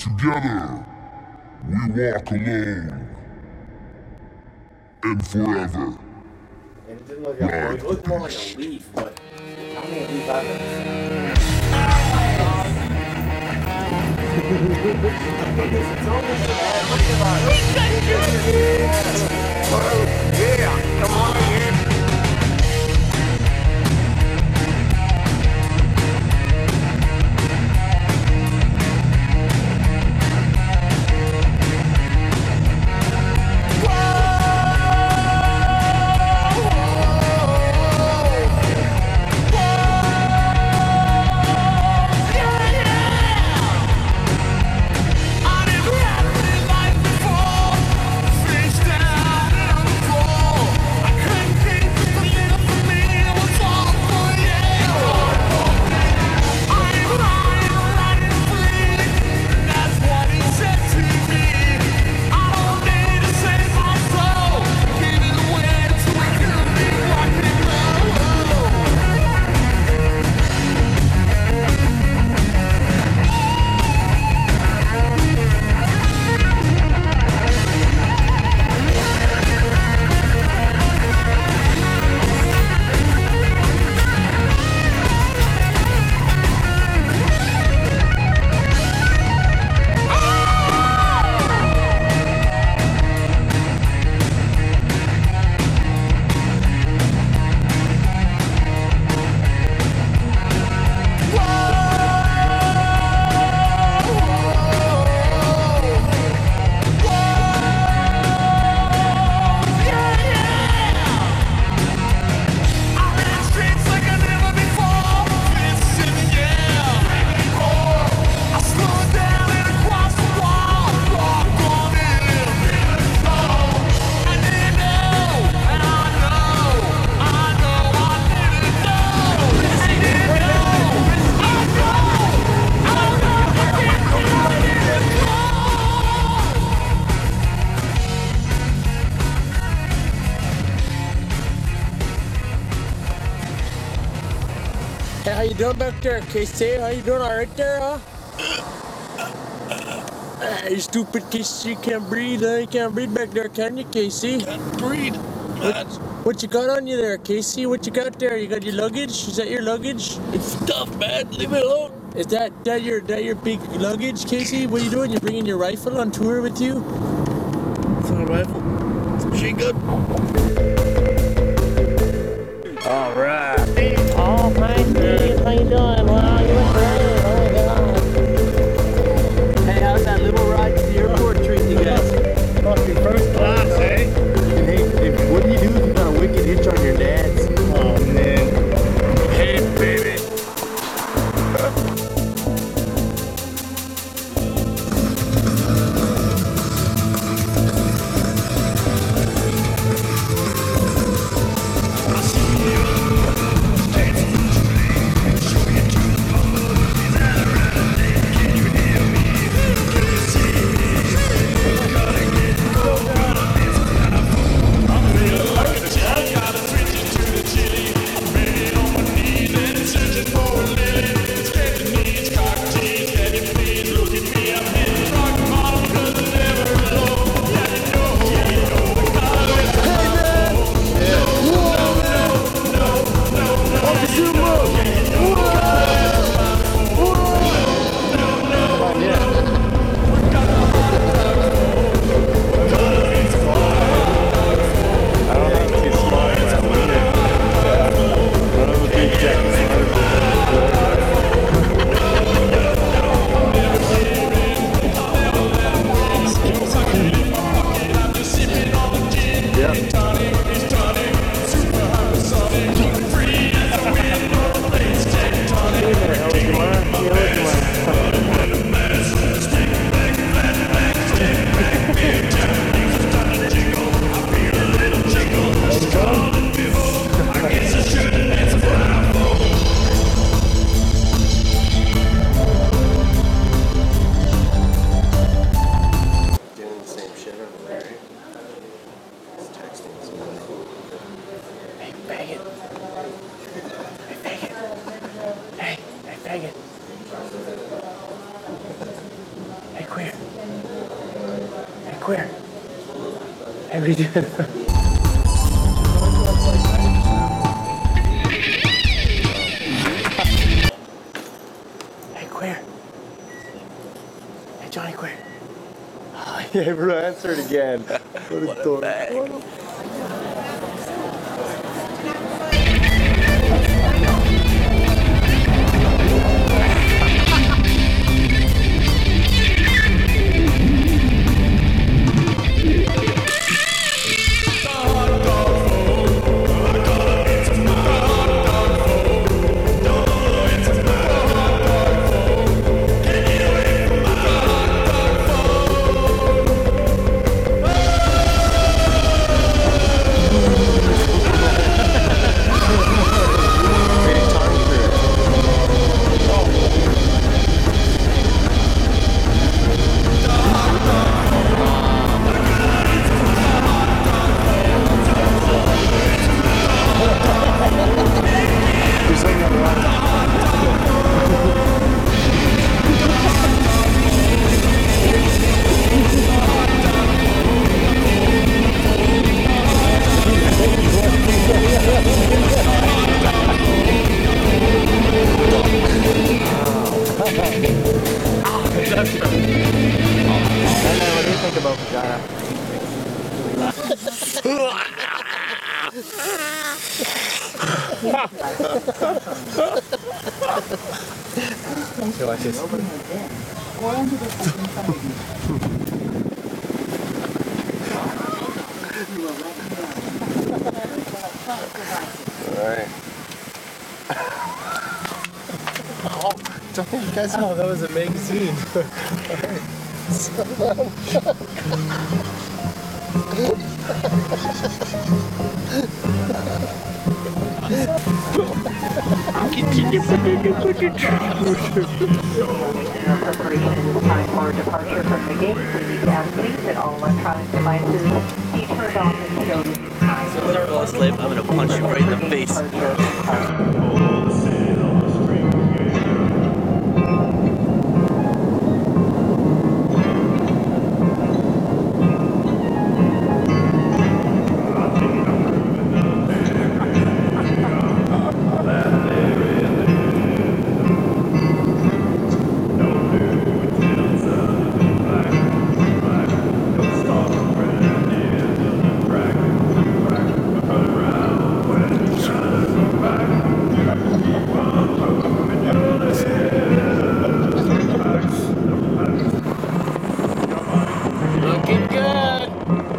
Together, we walk alone and forever. And it didn't look like a, it looked more like a leaf, but how many leaf I've ever seen? Yeah, come on in. Hey, how you doing back there, Casey? How you doing all right there, huh? You stupid Casey, you can't breathe, huh? You can't breathe back there, can you, Casey? Can't breathe. What you got on you there, Casey? What you got there? You got your luggage? Is that your luggage? It's stuff, man. Leave it alone. Is that your big luggage, Casey? What are you doing? You're bringing your rifle on tour with you? It's not a rifle. It's a machine gun. All right. Oh, hi, Steve. How you doing? Wow, you look great. Oh, my God. Hey, how's that little ride to the airport treating you guys? Fucking first class, eh? Hey, what do you do if you got a wicked hitch on your dad's? Oh, man. Hey, baby. Hey, queer. Hey, queer. Hey, what are you doing? Hey, queer. Hey, Johnny Queer. Oh, yeah, bro, answer it again. What a dork. Here, watch this. Alright. Oh, you guys, oh, that was an amazing scene. Time for departure from the gate. Please ask please that all electronic devices be turned off and show. As soon as I fall asleep, I'm gonna punch you right in the face. Looking good.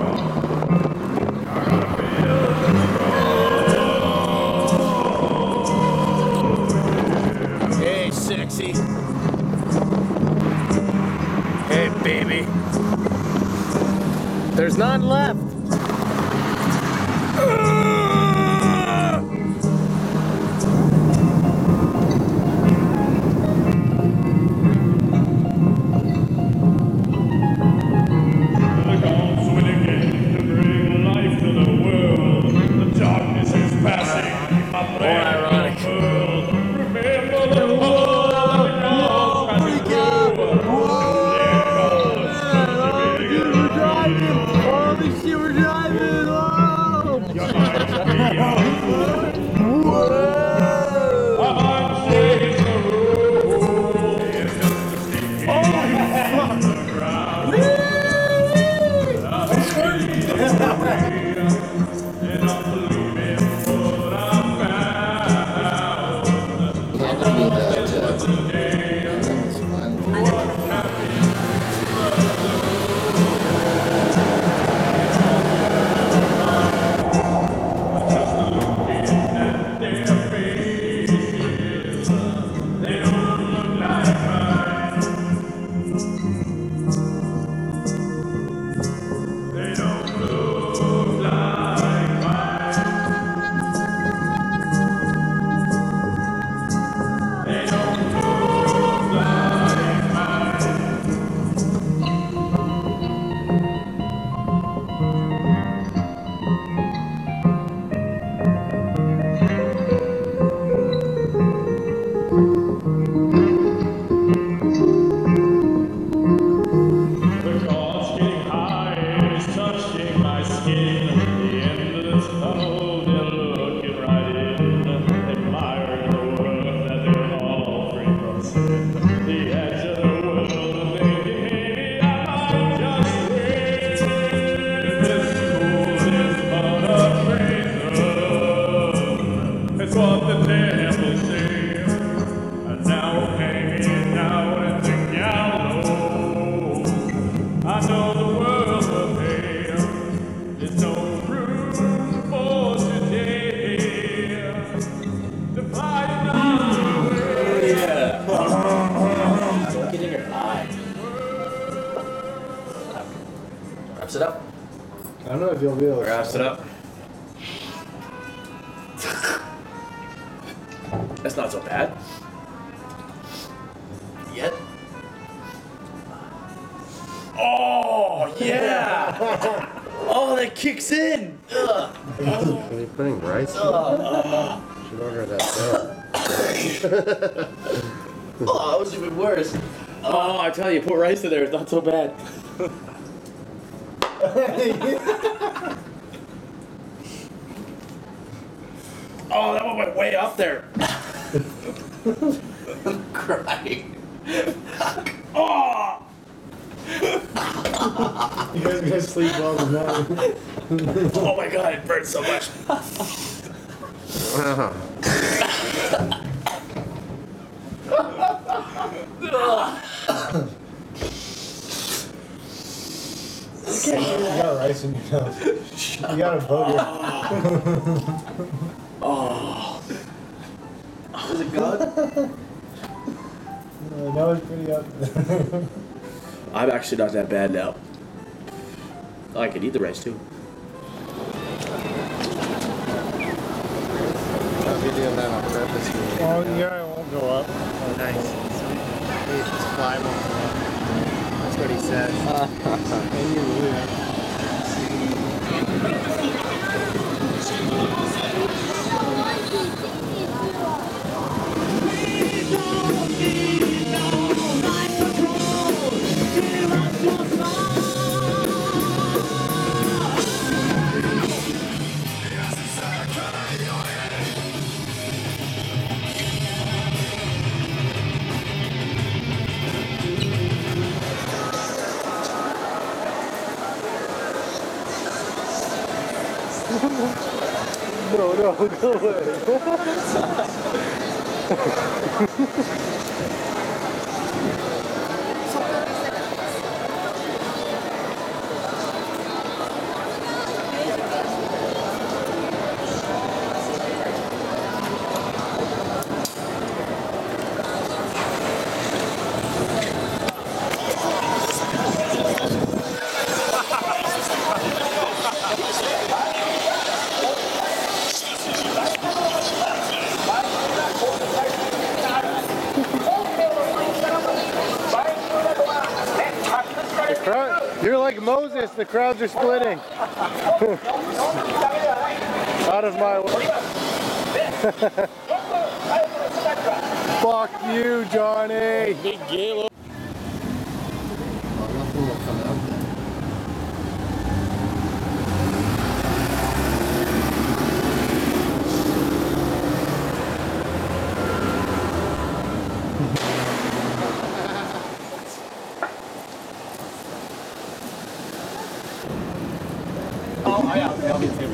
Hey, sexy. Hey, baby. There's none left. You're the edge of the world, maybe I might just wait. This school is but a prison. It's what the devil says. And now hanging out at the gallows, I know the world will pay. There's no room for today to fight another way. Yeah. Don't get in your eye. Wraps it up. I don't know if you'll be able to. Wraps it up. That's not so bad. Yet. Oh, yeah! Oh, that kicks in! Ugh. Are you putting rice in? Should order that Oh, that was even worse. Oh, I tell you, put rice in there, it's not so bad. Oh, that one went way up there. I'm crying. Oh! You guys gonna sleep well tonight? Oh my god, it burns so much. You got rice in your nose. You got a booger. Oh. Is it good? That was pretty up there. I'm actually not that bad now. I can eat the rice too. I'll be doing that on purpose. Oh, yeah, it won't go up. Oh, nice. His fly won't go up. That's what he said. And you will. No, go away. You're like Moses, the crowds are splitting. Out of my way. Fuck you, Johnny. Big Galo. Nothing will come out there. Oh, yeah, I'll be too.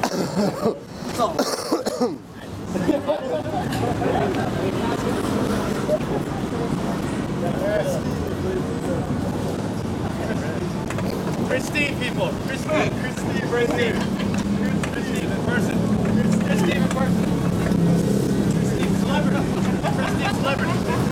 Christine, people! Christine!